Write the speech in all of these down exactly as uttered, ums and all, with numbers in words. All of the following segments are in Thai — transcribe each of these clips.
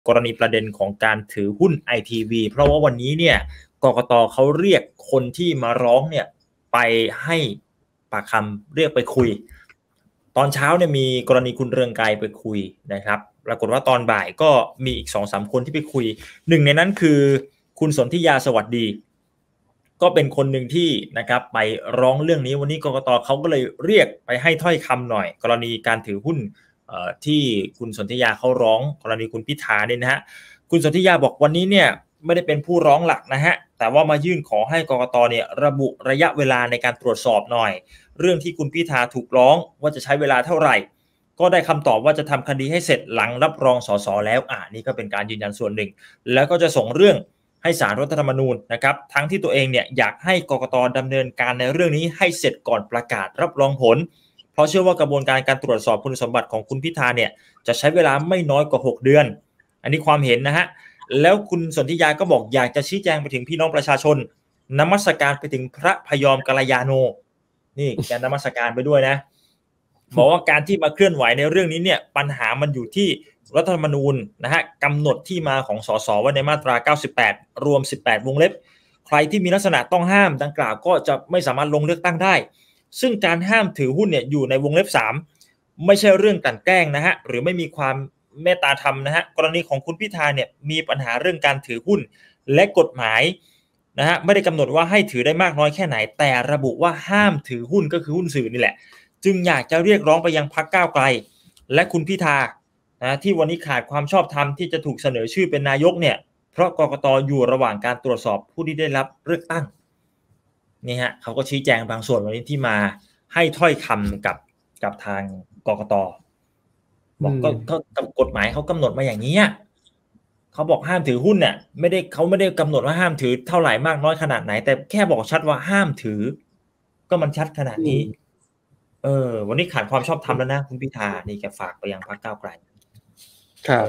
กรณีประเด็นของการถือหุ้น ไอ ที วี เพราะว่าวันนี้เนี่ยกกต.เขาเรียกคนที่มาร้องเนี่ยไปให้ปากคำเรียกไปคุยตอนเช้าเนี่ยมีกรณีคุณเรืองไกรไปคุยนะครับปรากฏว่าตอนบ่ายก็มีอีก สองสาม คนที่ไปคุยหนึ่งในนั้นคือคุณสนธิยาสวัสดีก็เป็นคนหนึ่งที่นะครับไปร้องเรื่องนี้วันนี้กกต.เขาก็เลยเรียกไปให้ถ้อยคำหน่อยกรณีการถือหุ้นที่คุณสนธิยาเขาร้องกรณีคุณพิธาเนี่ยนะฮะคุณสนธิยาบอกวันนี้เนี่ยไม่ได้เป็นผู้ร้องหลักนะฮะแต่ว่ามายื่นขอให้กกต.เนี่ยระบุระยะเวลาในการตรวจสอบหน่อยเรื่องที่คุณพิธาถูกร้องว่าจะใช้เวลาเท่าไหร่ก็ได้คำตอบว่าจะทำคดีให้เสร็จหลังรับรองสสแล้วอ่านี่ก็เป็นการยืนยันส่วนหนึ่งแล้วก็จะส่งเรื่องให้ศาลรัฐธรรมนูญนะครับทั้งที่ตัวเองเนี่ยอยากให้กกต.ดำเนินการในเรื่องนี้ให้เสร็จก่อนประกาศรับรองผลเพราะเชื่อว่ากระบวนการการตรวจสอบคุณสมบัติของคุณพิธาเนี่ยจะใช้เวลาไม่น้อยกว่าหกเดือนอันนี้ความเห็นนะฮะแล้วคุณสนธิยาก็บอกอยากจะชี้แจงไปถึงพี่น้องประชาชนนมัสการไปถึงพระพยอมกัลยาโนนี่แกนมัสการไปด้วยนะบอกว่าการที่มาเคลื่อนไหวในเรื่องนี้เนี่ยปัญหามันอยู่ที่รัฐธรรมนูญนะฮะกำหนดที่มาของสสไว้ในมาตราเก้าสิบแปดรวมสิบแปดวงเล็บใครที่มีลักษณะต้องห้ามดังกล่าวก็จะไม่สามารถลงเลือกตั้งได้ซึ่งการห้ามถือหุ้นเนี่ยอยู่ในวงเล็บสามไม่ใช่เรื่องกลั่นแกล้งนะฮะหรือไม่มีความเมตตาธรรมนะฮะกรณีของคุณพิธาเนี่ยมีปัญหาเรื่องการถือหุ้นและกฎหมายนะฮะไม่ได้กำหนดว่าให้ถือได้มากน้อยแค่ไหนแต่ระบุว่าห้ามถือหุ้นก็คือหุ้นสื่อนี่แหละจึงอยากจะเรียกร้องไปยังพรรคก้าวไกลและคุณพิธานะที่วันนี้ขาดความชอบธรรมที่จะถูกเสนอชื่อเป็นนายกเนี่ยเพราะกกต.อยู่ระหว่างการตรวจสอบผู้ที่ได้รับเลือกตั้งนี่ฮะเขาก็ชี้แจงบางส่วนวันนี้ที่มาให้ถ้อยคำกับกับทางกกต.บอกก็ก็กฎหมายเขากำหนดมาอย่างนี้เขาบอกห้ามถือหุ้นเนี่ยไม่ได้เขาไม่ได้กำหนดว่าห้ามถือเท่าไหร่มากน้อยขนาดไหนแต่แค่บอกชัดว่าห้ามถือก็มันชัดขนาดนี้เออวันนี้ขาดความชอบธรรมแล้วนะคุณพิธานี่แกฝากไปยังพรรคก้าวไกลครับ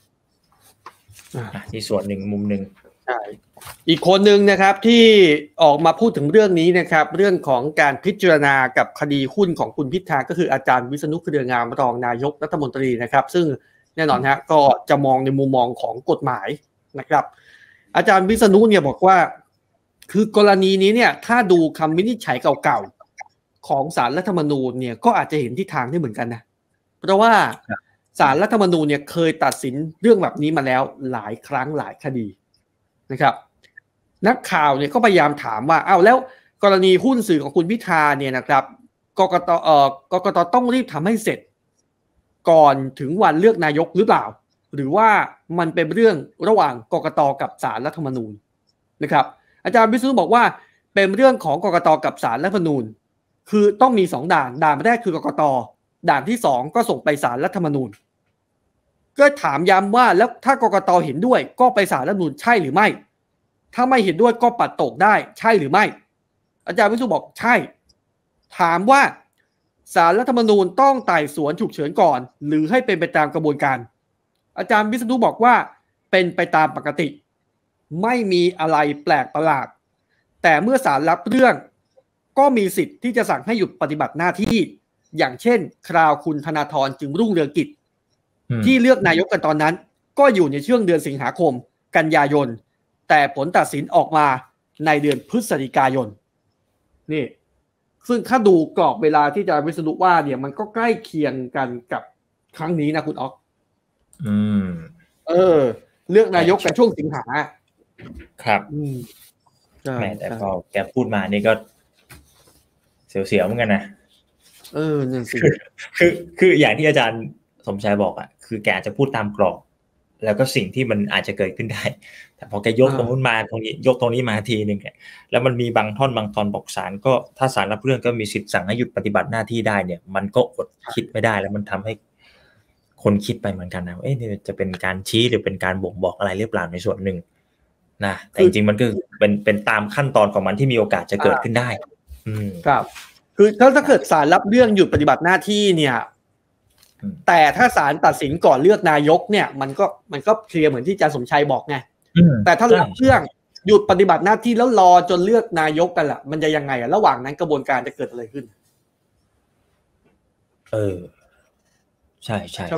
ที่ส่วนหนึ่งมุมหนึ่งใช่อีกคนหนึ่งนะครับที่ออกมาพูดถึงเรื่องนี้นะครับเรื่องของการพิจารณากับคดีหุ้นของคุณพิธาก็คืออาจารย์วิษณุเครืองามรองนายกรัฐมนตรีนะครับซึ่งแน่นอนฮะก็จะมองในมุมมองของกฎหมายนะครับอาจารย์วิษณุเนี่ยบอกว่าคือกรณีนี้เนี่ยถ้าดูคำวินิจฉัยเก่าๆของศาลรัฐธรรมนูญเนี่ยก็อาจจะเห็นทิศทางได้เหมือนกันนะเพราะว่าศาลรัฐธรรมนูญเนี่ยเคยตัดสินเรื่องแบบนี้มาแล้วหลายครั้งหลายคดีนะครับนักข่าวเนี่ยก็พยายามถามว่าอ้าวแล้วกรณีหุ้นสื่อของคุณพิธาเนี่ยนะครับกกตเอ่อกกตต้องรีบทำให้เสร็จก่อนถึงวันเลือกนายกหรือเปล่าหรือว่ามันเป็นเรื่องระหว่างกกตกับศาลรัฐธรรมนูญนะครับอาจารย์วิษณุบอกว่าเป็นเรื่องของกกตกับศาลรัฐธรรมนูญคือต้องมีสองด่านด่านแรกคือกกตด่านที่สองก็ส่งไปศาลรัฐธรรมนูญก็ถามย้ำว่าแล้วถ้ากกตเห็นด้วยก็ไปศาลรัฐธรรมนูญใช่หรือไม่ถ้าไม่เห็นด้วยก็ปัดตกได้ใช่หรือไม่อาจารย์วิษณุบอกใช่ถามว่าศาลรัฐธรรมนูญต้องไต่สวนฉุกเฉินก่อนหรือให้เป็นไปตามกระบวนการอาจารย์วิษณุบอกว่าเป็นไปตามปกติไม่มีอะไรแปลกประหลาดแต่เมื่อศาลรับเรื่องก็มีสิทธิ์ที่จะสั่งให้หยุดปฏิบัติหน้าที่อย่างเช่นคราวคุณธนาธรจึงรุ่งเรืองกิจที่เลือกนายกกันตอนนั้นก็อยู่ในช่วงเดือนสิงหาคมกันยายนแต่ผลตัดสินออกมาในเดือนพฤศจิกายนนี่ซึ่งถ้าดูกรอบเวลาที่อาจารย์วิษณุว่าเนี่ยมันก็ใกล้เคียงกันกับครั้งนี้นะคุณอ๊อกอืมเออเลือกนายกกันช่วงสิงหาครับอืมแม่แต่พอแกพูดมานี่ก็เสียวๆเหมือนกันนะเออนั่นสิคือคืออย่างที่อาจารย์สมชายบอกอ่ะคือแกจะพูดตามกรอบแล้วก็สิ่งที่มันอาจจะเกิดขึ้นได้แต่พอแกยกตรงนู้นมาตรงนี้ยกตรงนี้มาทีนึงแล้วมันมีบางท่อนบางตอนบอกศาลก็ถ้าศาลรับเรื่องก็มีสิทธิ์สั่งให้หยุดปฏิบัติหน้าที่ได้เนี่ยมันก็อดคิดไม่ได้แล้วมันทำให้คนคิดไปเหมือนกันนะเอ๊ะนี่จะเป็นการชี้หรือเป็นการบ่งบอกอะไรหรือเปล่าในส่วนหนึ่งนะแต่จริงๆมันก็เป็นเป็นตามขั้นตอนของมันที่มีโอกาสจะเกิดขึ้นได้อืมครับคือถ้าถ้าเกิดศาลรับเรื่องหยุดปฏิบัติหน้าที่เนี่ยแต่ถ้าศาลตัดสินก่อนเลือกนายกเนี่ยมันก็มันก็เคลียร์เหมือนที่อาจารย์สมชัยบอกไงแต่ถ้ารับเรื่องหยุดปฏิบัติหน้าที่แล้วรอจนเลือกนายกกันล่ะมันจะยังไงอ่ะระหว่างนั้นกระบวนการจะเกิดอะไรขึ้นเออใช่ใช่ใช่ไหม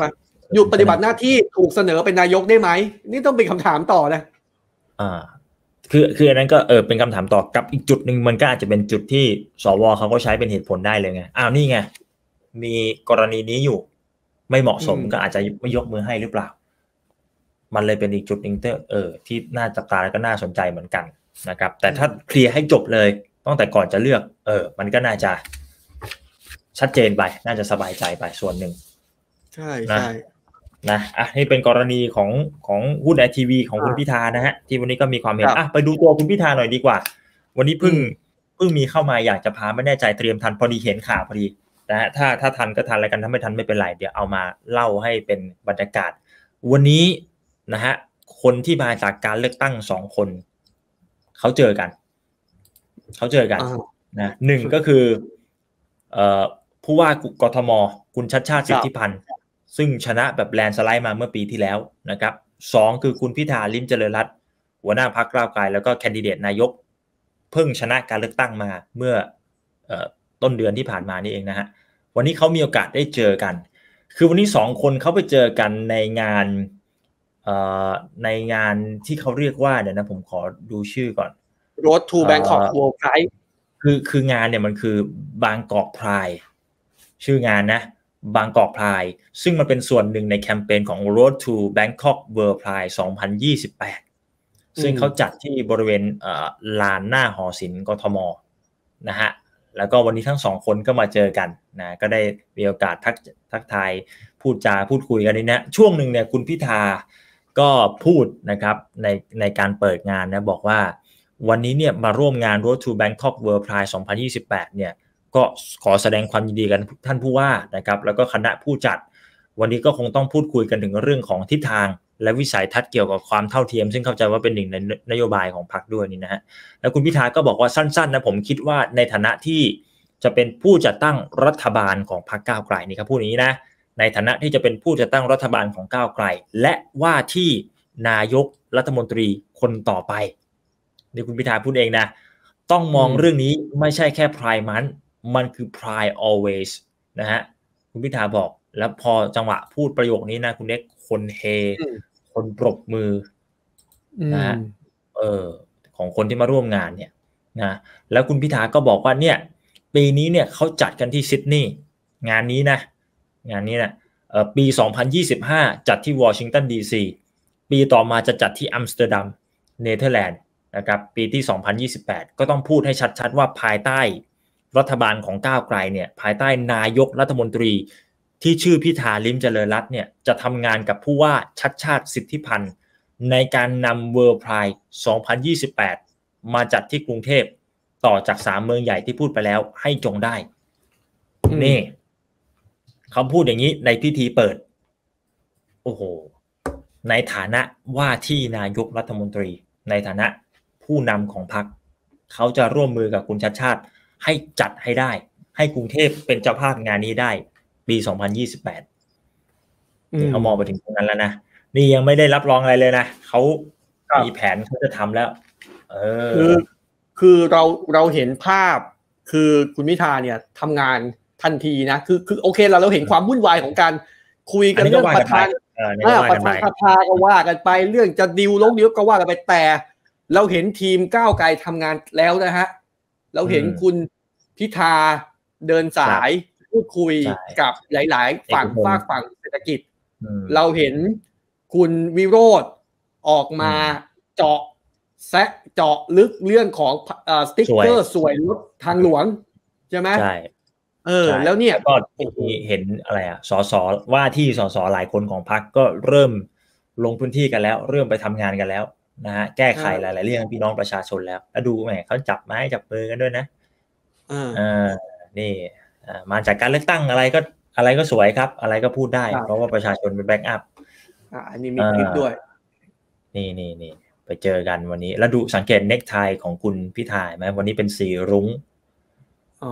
หยุดปฏิบัติหน้าที่ถูกเสนอเป็นนายกได้ไหมนี่ต้องเป็นคำถามต่อนะอ่าคือคืออันนั้นก็เออเป็นคำถามต่อกับอีกจุดหนึ่งมันก็อาจจะเป็นจุดที่สวเขาก็ใช้เป็นเหตุผลได้เลยไงอ้าวนี่ไงมีกรณีนี้อยู่ไม่เหมาะสมก็อาจจะไม่ยกมือให้หรือเปล่ามันเลยเป็นอีกจุดหนึ่งที่เออที่น่าจับตาและก็น่าสนใจเหมือนกันนะครับแต่ถ้าเคลียร์ให้จบเลยตั้งแต่ก่อนจะเลือกเออมันก็น่าจะชัดเจนไปน่าจะสบายใจไปส่วนหนึ่งใช่ใช่นะอ่ะนี่เป็นกรณีของของหุ้นไอทีวีของคุณพิธานะฮะที่วันนี้ก็มีความเห็นอ่ะไปดูตัวคุณพิธาหน่อยดีกว่าวันนี้เพิ่งเพิ่งมีเข้ามาอยากจะพาไม่แน่ใจเตรียมทันพอดีเห็นข่าวพอดีนะฮะถ้าถ้าทันก็ทันอะไรกันถ้าไม่ทันไม่เป็นไรเดี๋ยวเอามาเล่าให้เป็นบรรยากาศวันนี้นะฮะคนที่มาจากการเลือกตั้งสองคนเขาเจอกันเขาเจอกันนะหนึ่งก็คือเอ่อผู้ว่ากทมคุณชัชชาติสิทธิพันธ์ซึ่งชนะแบบแลนสไลด์มาเมื่อปีที่แล้วนะครับสองคือคุณพิธาลิ้มเจริญรัตน์หัวหน้าพรรคก้าวไกลแล้วก็แคนดิเดตนายกเพิ่งชนะการเลือกตั้งมาเมื่อเอ่อต้นเดือนที่ผ่านมานี่เองนะฮะวันนี้เขามีโอกาสได้เจอกันคือวันนี้สองคนเขาไปเจอกันในงานเอ่อในงานที่เขาเรียกว่าเดี๋ยวนะผมขอดูชื่อก่อน Road to Bangkok World Pride คือคืองานเนี่ยมันคือบางกอกไพร์ ชื่องานนะบางกอกไพร์ซึ่งมันเป็นส่วนหนึ่งในแคมเปญของ Road to Bangkok World Pride สองพันยี่สิบแปดซึ่งเขาจัดที่บริเวณลานหน้าหอศิลป์กทมนะฮะแล้วก็วันนี้ทั้งสองคนก็มาเจอกันนะก็ได้มีโอกาสทักทักทายพูดจาพูดคุยกันนี่นะช่วงหนึ่งเนี่ยคุณพิธาก็พูดนะครับในในการเปิดงานนะบอกว่าวันนี้เนี่ยมาร่วมงาน Road to Bangkok World Pride สองพันยี่สิบแปดเนี่ยก็ขอแสดงความยินดีกันท่านผู้ว่านะครับแล้วก็คณะผู้จัดวันนี้ก็คงต้องพูดคุยกันถึงเรื่องของทิศทางและวิสัยทัศน์เกี่ยวกับความเท่าเทียมซึ่งเข้าใจว่าเป็นหนึ่งในนโยบายของพรรคด้วยนี่นะฮะแล้วคุณพิธาก็บอกว่าสั้นๆนะผมคิดว่าในฐานะที่จะเป็นผู้จัดตั้งรัฐบาลของพรรคก้าวไกลนี่ครับพูดอย่างนี้นะในฐานะที่จะเป็นผู้จัดตั้งรัฐบาลของก้าวไกลและว่าที่นายกรัฐมนตรีคนต่อไปนี่คุณพิธาพูดเองนะต้องมองเรื่องนี้ไม่ใช่แค่ Pride Month มันคือ Pride Always นะฮะคุณพิธาบอกแล้วพอจังหวะพูดประโยคนี้นะคุณเล็กคนเฮคนปรบมือนะฮะเออของคนที่มาร่วมงานเนี่ยนะแล้วคุณพิธาก็บอกว่าเนี่ยปีนี้เนี่ยเขาจัดกันที่ซิดนีย์งานนี้นะงานนี้นะเอ่อปีสองพันยี่สิบห้าจัดที่วอชิงตันดีซีปีต่อมาจะจัดที่อัมสเตอร์ดัมเนเธอร์แลนด์นะครับปีที่สองพันยี่สิบแปดก็ต้องพูดให้ชัดๆว่าภายใต้รัฐบาลของก้าวไกลเนี่ยภายใต้นายกรัฐมนตรีที่ชื่อพิธาลิ้มเจริญรัตน์เนี่ยจะทำงานกับผู้ว่าชัชชาติสิทธิพันธ์ในการนำ World Pride สองพันยี่สิบแปดมาจัดที่กรุงเทพต่อจากสามเมืองใหญ่ที่พูดไปแล้วให้จงได้นี่เขาพูดอย่างนี้ในพิธีเปิดโอ้โหในฐานะว่าที่นายกรัฐมนตรีในฐานะผู้นำของพรรคเขาจะร่วมมือกับคุณชัชชาติให้จัดให้ได้ให้กรุงเทพเป็นเจ้าภาพงานนี้ได้ปีสองพันยี่สิบแปดนี่เขามองไปถึงตรงนั้นแล้วนะนี่ยังไม่ได้รับรองอะไรเลยนะเขามีแผนเขาจะทำแล้วเออคือคือเราเราเห็นภาพคือคุณพิธาเนี่ยทำงานทันทีนะคือคือโอเคเราเราเห็นความวุ่นวายของการคุยกันเรื่องประธานประธานสภาก็ว่ากันไปเรื่องจะดิวลงดิวก็ว่ากันไปแต่เราเห็นทีมก้าวไกลทำงานแล้วนะฮะเราเห็นคุณพิธาเดินสายพูดคุยกับหลายๆฝั่งฝากฝั่งเศรษฐกิจเราเห็นคุณวิโรจน์ออกมาเจาะแซะเจาะลึกเรื่องของเอ่อสติ๊กเกอร์สวยรถทางหลวงใช่ไหมใช่เออแล้วเนี่ยก็เห็นอะไรอ่ะสสว่าที่สสหลายคนของพรรคก็เริ่มลงพื้นที่กันแล้วเริ่มไปทำงานกันแล้วนะฮะแก้ไขหลายๆเรื่องพี่น้องประชาชนแล้วแล้วดูแหมเขาจับไม้จับมือกันด้วยนะอ่านี่มาจากการเลือกตั้งอะไรก็อะไรก็สวยครับอะไรก็พูดได้เพราะว่าประชาชนเป็นแบ็กอัพอ่าอันนี้มีคลิปด้วยนี่นี่นี่ไปเจอกันวันนี้แล้วดูสังเกตเน็กไทของคุณพิธาไหมวันนี้เป็นสีรุ้งอ๋อ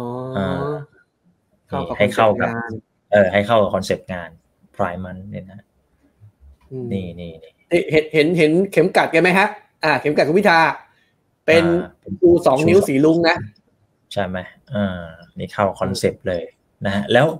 ให้เข้ากับเออให้เข้ากับคอนเซปต์งาน Pride Month เนี่ยนะนี่นี่เห็นเห็นเห็นเข็มกัดกันไหมฮะอ่าเข็มกัดคุณพิธาเป็นดูสองนิ้วสีรุ้งนะใช่ไหมอ่านี่เข้าคอนเซปต์เลยนะฮะแล้ว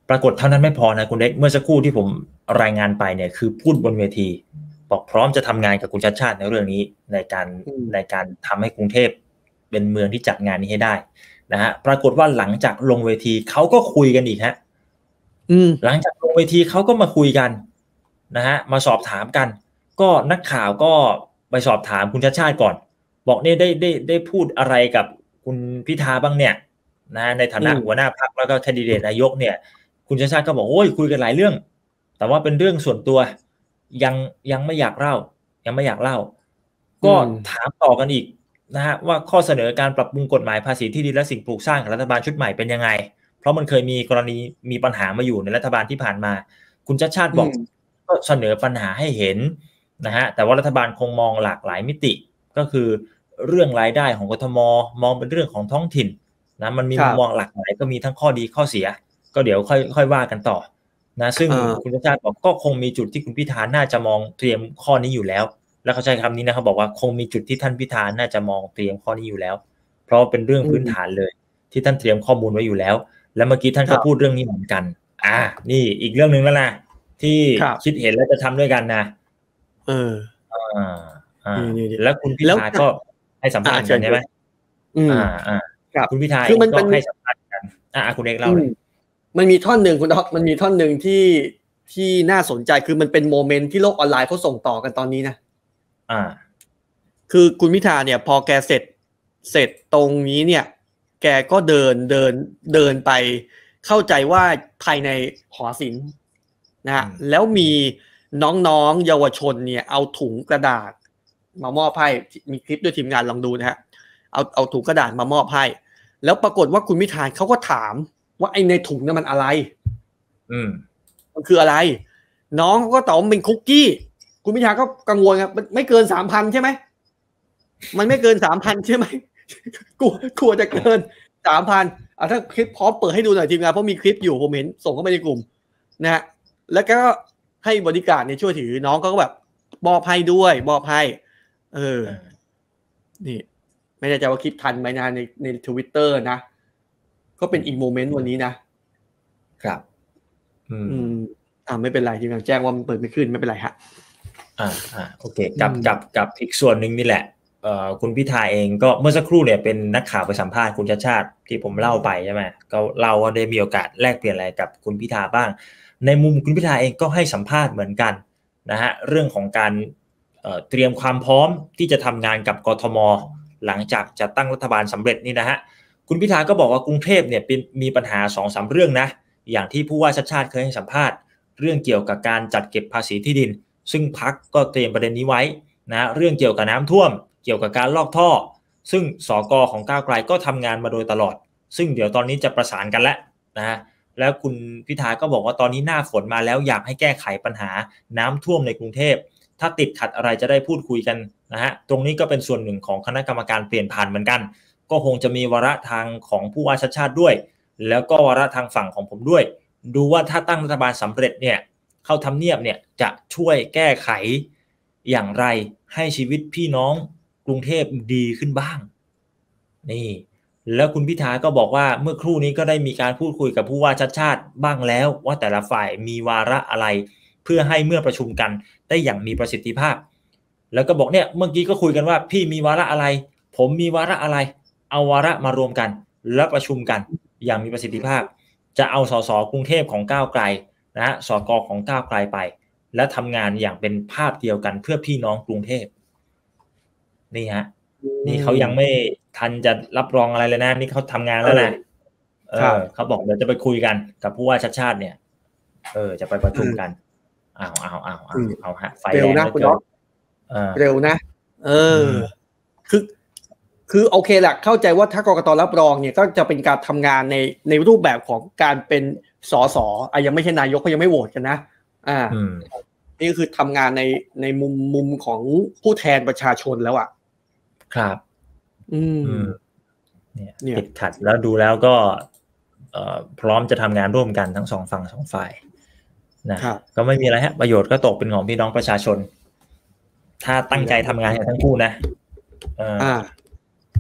ปรากฏเท่านั้นไม่พอนะคุณเล็กเมื่อสักครู่ที่ผมรายงานไปเนี่ยคือพูดบนเวทีบอกพร้อมจะทำงานกับคุณชัชชาติในเรื่องนี้ในการในการทำให้กรุงเทพเป็นเมืองที่จัดงานนี้ให้ได้นะฮะปรากฏว่าหลังจากลงเวทีเขาก็คุยกันอีกฮะหลังจากลงเวทีเขาก็มาคุยกันนะฮะมาสอบถามกันก็นักข่าวก็ไปสอบถามคุณชัชชาติก่อนบอกเนี่ยได้ได้ได้พูดอะไรกับคุณพิธาบ้างเนี่ยนะในฐานะหัวหน้าพรรคแล้วก็แคนดิเดตนายกเนี่ยคุณชัชชาติก็บอกโอ้ยคุยกันหลายเรื่องแต่ว่าเป็นเรื่องส่วนตัวยังยังไม่อยากเล่ายังไม่อยากเล่าก็ถามต่อกันอีกนะฮะว่าข้อเสนอการปรับปรุงกฎหมายภาษีที่ดินและสิ่งปลูกสร้างของรัฐบาลชุดใหม่เป็นยังไงเพราะมันเคยมีกรณีมีปัญหามาอยู่ในรัฐบาลที่ผ่านมาคุณชัชชาติบอกก็เสนอปัญหาให้เห็นนะฮะแต่ว่ารัฐบาลคงมองหลากหลายมิติก็คือเรื่องรายได้ของกทมมองเป็นเรื่องของท้องถิ่นนะมันมีมุมมองหลากหลายก็มีทั้งข้อดีข้อเสียก็เดี๋ยวค่อยค่อยว่ากันต่อนะซึ่งคุณชัชชาติบอกก็คงมีจุดที่คุณพิธาน่าจะมองเตรียมข้อนี้อยู่แล้วแล้วเขาใช้คำนี้นะครับบอกว่าคงมีจุดที่ท่านพิธาน่าจะมองเตรียมข้อนี้อยู่แล้วเพราะเป็นเรื่องพื้นฐานเลยที่ท่านเตรียมข้อมูลไว้อยู่แล้วแล้วเมื่อกี้ท่านก็พูดเรื่องนี้เหมือนกันอ่านี่อีกเรื่องนึงแล้วนะที่คิดเห็นแล้วจะทำด้วยกันนะเอออ่าอ่าแล้วคุณพิธาก็ให้สัมภาษณ์กันใช่ไหมอ่าอ่าคุณพิธาเองก็ให้สัมภาษณ์กันอ่าคุณเอกเล่าเลยมันมีท่อนหนึ่งคุณดอกมันมีท่อนหนึ่งที่ที่น่าสนใจคือมันเป็นโมเมนต์ที่โลกออนไลน์เขาส่งต่อกันตอนนี้นะอ่าคือคุณพิธาเนี่ยพอแกเสร็จเสร็จตรงนี้เนี่ยแกก็เดินเดินเดินไปเข้าใจว่าภายในหอศิลป์นะฮะแล้วมีน้องๆเยาวชนเนี่ยเอาถุงกระดาษมามอบให้มีคลิปด้วยทีมงานลองดูนะฮะเอาเอาถุงกระดาษมามอบให้แล้วปรากฏว่าคุณพิธาเขาก็ถามว่าไอ้ในถุงนั้นมันอะไรอืมมันคืออะไรน้องเขาก็ตอบว่าเป็นคุกกี้คุณพิธาก็กังวลครับมันไม่เกิน สามพัน ใช่ไหมมันไม่เกิน สามพัน ใช่ไหมกลัวกลัวจะเกิน สามพัน อ่ะถ้าคลิปพร้อมเปิดให้ดูหน่อยทีมงานเพราะมีคลิปอยู่ผมเห็นส่งเข้าไปในกลุ่มนะฮะแล้วก็ให้บริการเนี่ยช่วยถือน้องเขาก็แบบมอบให้ด้วยมอบให้เออนี่ไม่แน่ใจว่าคลิปทันไหมนะในใน Twitter นะก็เป็นอีกโมเมนต์วันนี้นะครับอืมอ่าไม่เป็นไรทีมงานแจ้งว่ามันเปิดไม่ขึ้นไม่เป็นไรฮะอ่าอ่าโอเคกับกับกับอีกส่วนหนึ่งนี่แหละเอ่อคุณพิธาเองก็เมื่อสักครู่เนี่ยเป็นนักข่าวไปสัมภาษณ์คุณชัชชาติที่ผมเล่าไปใช่ไหมก็เราก็ได้มีโอกาสแลกเปลี่ยนอะไรกับคุณพิธาบ้างในมุมคุณพิธาเองก็ให้สัมภาษณ์เหมือนกันนะฮะเรื่องของการเอ่อเตรียมความพร้อมที่จะทำงานกับกทมหลังจากจะตั้งรัฐบาลสำเร็จนี่นะฮะคุณพิธาก็บอกว่ากรุงเทพเนี่ยมีปัญหา สองสาม เรื่องนะอย่างที่ผู้ว่าชัชชาติเคยให้สัมภาษณ์เรื่องเกี่ยวกับการจัดเก็บภาษีที่ดินซึ่งพรรคก็เตรียมประเด็นนี้ไว้นะเรื่องเกี่ยวกับน้ำท่วมเกี่ยวกับการลอกท่อซึ่งสกของก้าวไกลก็ทำงานมาโดยตลอดซึ่งเดี๋ยวตอนนี้จะประสานกันแล้วนะแล้วคุณพิธาก็บอกว่าตอนนี้หน้าฝนมาแล้วอยากให้แก้ไขปัญหาน้ำท่วมในกรุงเทพถ้าติดขัดอะไรจะได้พูดคุยกันนะฮะตรงนี้ก็เป็นส่วนหนึ่งของคณะกรรมการเปลี่ยนผ่านเหมือนกันก็คงจะมีวาระทางของผู้ว่าชัชชาติด้วยแล้วก็วาระทางฝั่งของผมด้วยดูว่าถ้าตั้งรัฐบาลสำเร็จเนี่ยเข้าทำเนียบเนี่ยจะช่วยแก้ไขอย่างไรให้ชีวิตพี่น้องกรุงเทพดีขึ้นบ้างนี่แล้วคุณพิธาก็บอกว่าเมื่อครู่นี้ก็ได้มีการพูดคุยกับผู้ว่าชัชชาติบ้างแล้วว่าแต่ละฝ่ายมีวาระอะไรเพื่อให้เมื่อประชุมกันได้อย่างมีประสิทธิภาพแล้วก็บอกเนี่ยเมื่อกี้ก็คุยกันว่าพี่มีวาระอะไรผมมีวาระอะไรเอาวาระมารวมกันแล้วประชุมกันอย่างมีประสิทธิภาพจะเอาสสกรุงเทพของก้าวไกลนะฮะสกของก้าวไกลไปและทำงานอย่างเป็นภาพเดียวกันเพื่อพี่น้องกรุงเทพนี่ฮะนี่เขายังไม่ทันจะรับรองอะไรเลยนะนี่เขาทำงานแล้วนะเออเขาบอกเดี๋ยวจะไปคุยกันกับผู้ว่าชัชชาติเนี่ยเออจะไปประชุมกันอ้าวอ้าวอ้าวอ้าวเอาฮะไฟแรงนะคุณดอกเร็วนะเออคือคือโอเคแหละเข้าใจว่าถ้ากกต.รับรองเนี่ยก็จะเป็นการทำงานในในรูปแบบของการเป็นสสอ่ะยังไม่ใช่นายกเขายังไม่โหวตกันนะอ่านี่ก็คือทำงานในในมุมมุมของผู้แทนประชาชนแล้วอ่ะครับอืมเนี่ยติดขัดแล้วดูแล้วก็เอ่อพร้อมจะทำงานร่วมกันทั้งสองฝั่งสองฝ่ายนะก็ไม่มีอะไรฮะประโยชน์ก็ตกเป็นของพี่น้องประชาชนถ้าตั้งใจทำงานกันทั้งคู่นะอ่า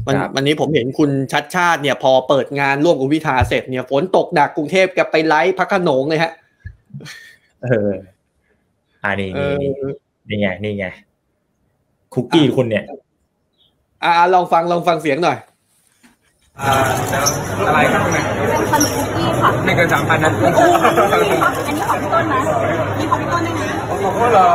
วันวันนี้ผมเห็นคุณชัดชาติเนี่ยพอเปิดงานร่วมกับพิธาเสร็จเนี่ยฝนตกหนักกรุงเทพแกไปไลฟ์พระโขนงเลยฮะเอออ่านี่นี่นี่ไงนี่ไงคุกกี้คุณเนี่ยอ่าลองฟังลองฟังเสียงหน่อยอ่าอะไรครับคุณแม่เป็นขนมคุกกี้ค่ะไม่เกินสามพันนะอันนี้ของพี่ต้นนะนี่ของพี่ต้นได้ไหมของพ่อเหรอ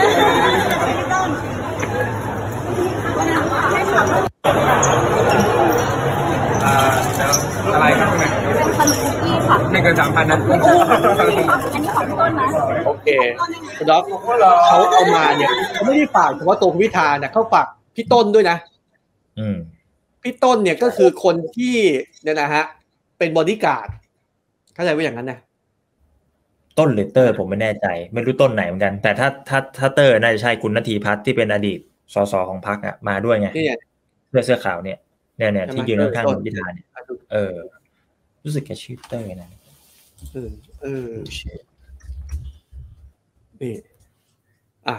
อ่าอะไรครับคุณแม่เป็นขนมคุกกี้ค่ะไม่เกินสามพันนะอันนี้ของพี่ต้นนะโอเคคุณด็อกเขาเอามาเนี่ยเขาไม่ได้ฝากเฉพาะตัวพิธาเนี่ยเขาฝากพี่ต้นด้วยนะอืมพี่ต้นเนี่ยก็คือคนที่เนี่ยนะฮะเป็นบอดี้การ์ดเข้าใจว่าอย่างนั้นนะต้นหรือเตอร์ผมไม่แน่ใจไม่รู้ต้นไหนเหมือนกันแต่ถ้าถ้าถ้าเตอร์น่าจะใช่คุณณทีพัฒน์ที่เป็นอดีตสสของพรรคอ่ะมาด้วยไงเสื้อเสื้อขาวเนี่ยเนี่ยเนี่ยที่ยืนข้างๆพิธาเนี่ยเออรู้สึกแกชื่อเตอร์นะเออเออนี่อ่ะ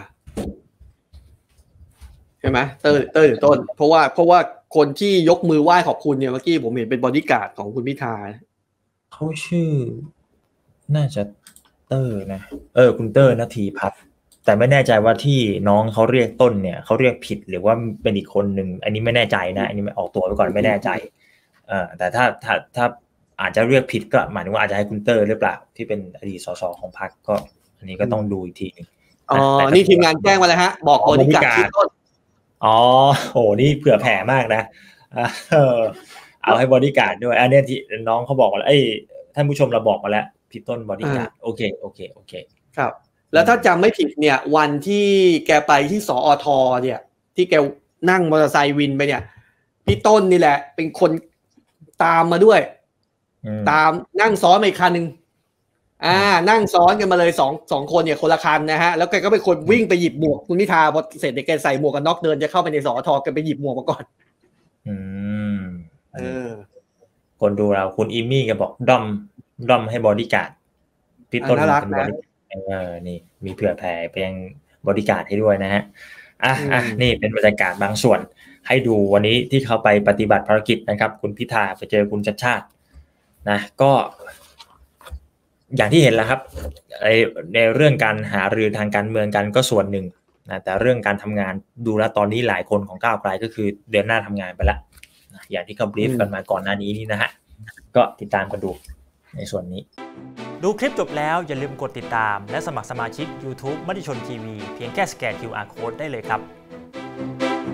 ใช่ไหมเตอร์เตอร์หรือต้นเพราะว่าเพราะว่าคนที่ยกมือไหว้ขอบคุณเนี่ยเมื่อกี้ผมเห็นเป็นบอดี้การ์ดของคุณพิธาเขาชื่อน่าจะเตอร์นะเออคุณเตอร์ณทีพัฒน์แต่ไม่แน่ใจว่าที่น้องเขาเรียกต้นเนี่ยเขาเรียกผิดหรือว่าเป็นอีกคนหนึ่งอันนี้ไม่แน่ใจนะอันนี้ออกตัวไปก่อนไม่แน่ใจเออแต่ถ้าถ้าถ้าอาจจะเรียกผิดก็หมายถึงว่าอาจจะให้คุณเตอร์หรือเปล่าที่เป็นอดีตสสของพรรคก็อันนี้ก็ต้องดูอีกทีนึงอ๋อนี่ทีมงานแจ้งมาแล้วฮะบอกบอดี้การ์ดชื่อต้นอ๋อโหนี่เผื่อแผ่มากนะเออเอาให้บอดี้การ์ดด้วยอันนี้ที่น้องเขาบอกมาแล้วเอ้ยท่านผู้ชมเราบอกมาแล้วพี่ต้นบอดี้การ์ดโอเคโอเคโอเคครับแล้วถ้าจำไม่ผิดเนี่ยวันที่แกไปที่สอทเนี่ยที่แกนั่งมอเตอร์ไซค์วินไปเนี่ยพี่ต้นนี่แหละเป็นคนตามมาด้วยตามนั่งซ้อนไปอีกคันนึงอ่านั่งซ้อนกันมาเลยสองสองคนเนี่ยคนละคันนะฮะแล้วแกก็เป็นคนวิ่งไปหยิบหมวกคุณพิธาพอเสร็จเนี่ยแกใส่หมวกกันน็อกเดินจะเข้าไปในสอทแกไปหยิบหมวกมาก่อนอืมเออคนดูเราคุณอิมมี่แกบอกดอมดอมให้บอดี้การ์ดพี่ต้นเป็นบอดี้เออนี่มีเผื่อแผ่ไปยังบอดี้การ์ดให้ด้วยนะฮะอ่ะอ่ะนี่เป็นบรรยากาศบางส่วนให้ดูวันนี้ที่เขาไปปฏิบัติภารกิจนะครับคุณพิธาไปเจอคุณชัชชาตินะก็อย่างที่เห็นแล้วครับในเรื่องการหารือทางการเมืองกันก็ส่วนหนึ่งนะแต่เรื่องการทำงานดูแล้วตอนนี้หลายคนของก้าวไกลก็คือเดือนหน้าทำงานไปแล้วนะอย่างที่เขาบรีฟกันมาก่อนหน้านี้นี่นะฮะก็ติดตามกันดูในส่วนนี้ดูคลิปจบแล้วอย่าลืมกดติดตามและสมัครสมาชิก YouTube มติชนทีวีเพียงแค่สแกน คิว อาร์ Code ได้เลยครับ